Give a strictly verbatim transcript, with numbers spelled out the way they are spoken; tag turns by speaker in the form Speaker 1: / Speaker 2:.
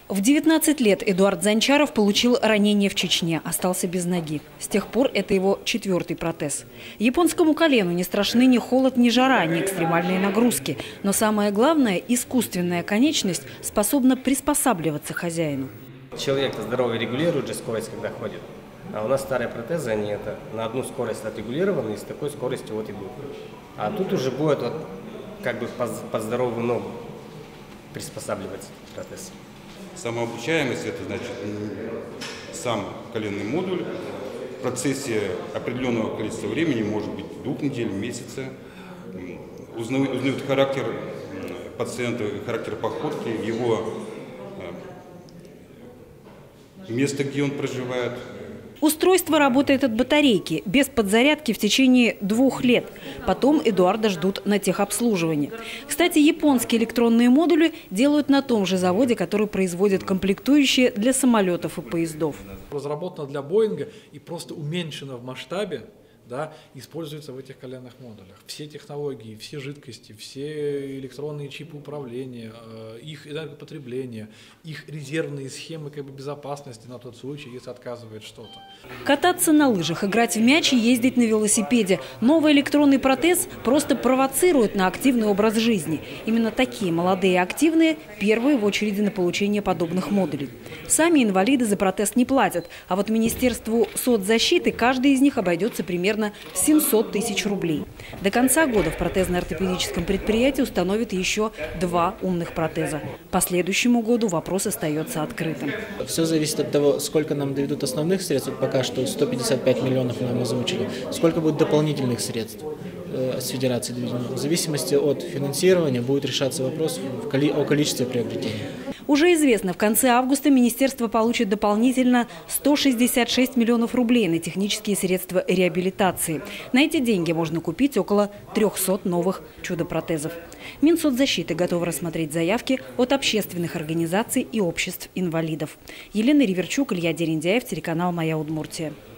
Speaker 1: В девятнадцать лет Эдуард Занчаров получил ранение в Чечне, остался без ноги. С тех пор это его четвертый протез. Японскому колену не страшны ни холод, ни жара, ни экстремальные нагрузки. Но самое главное, искусственная конечность способна приспосабливаться хозяину.
Speaker 2: Человек здоровый регулирует же скорость, когда ходит. А у нас старые протезы, они это на одну скорость отрегулированы и с такой скоростью вот идут. А тут уже будет вот как бы под здоровую ногу приспосабливаться протез.
Speaker 3: Самообучаемость – это значит сам коленный модуль. В процессе определенного количества времени, может быть двух недель, месяца, узнают характер пациента, характер походки, его место, где он проживает.
Speaker 1: Устройство работает от батарейки, без подзарядки в течение двух лет. Потом Эдуарда ждут на техобслуживании. Кстати, японские электронные модули делают на том же заводе, который производит комплектующие для самолетов и поездов.
Speaker 4: Разработано для Боинга и просто уменьшено в масштабе, да, используется в этих коленных модулях. Все технологии, все жидкости, все электронные чипы управления, их энергопотребление, их резервные схемы как бы безопасности на тот случай, если отказывает что-то.
Speaker 1: Кататься на лыжах, играть в мяч и ездить на велосипеде. Новый электронный протез просто провоцирует на активный образ жизни. Именно такие молодые и активные первые в очереди на получение подобных модулей. Сами инвалиды за протез не платят, а вот Министерству соцзащиты каждый из них обойдется примерно в семьсот тысяч рублей. До конца года в протезно-ортопедическом предприятии установят еще два умных протеза. По следующему году вопрос остается открытым.
Speaker 5: Все зависит от того, сколько нам доведут основных средств. Вот пока что сто пятьдесят пять миллионов нам озвучили. Сколько будет дополнительных средств э, с федерации доведено. В зависимости от финансирования будет решаться вопрос о количестве приобретения.
Speaker 1: Уже известно, в конце августа министерство получит дополнительно сто шестьдесят шесть миллионов рублей на технические средства реабилитации. На эти деньги можно купить около трёхсот новых чудо-протезов. Минсоцзащиты готова рассмотреть заявки от общественных организаций и обществ инвалидов. Елена Риверчук, Илья Дерендяев, телеканал «Моя Удмуртия».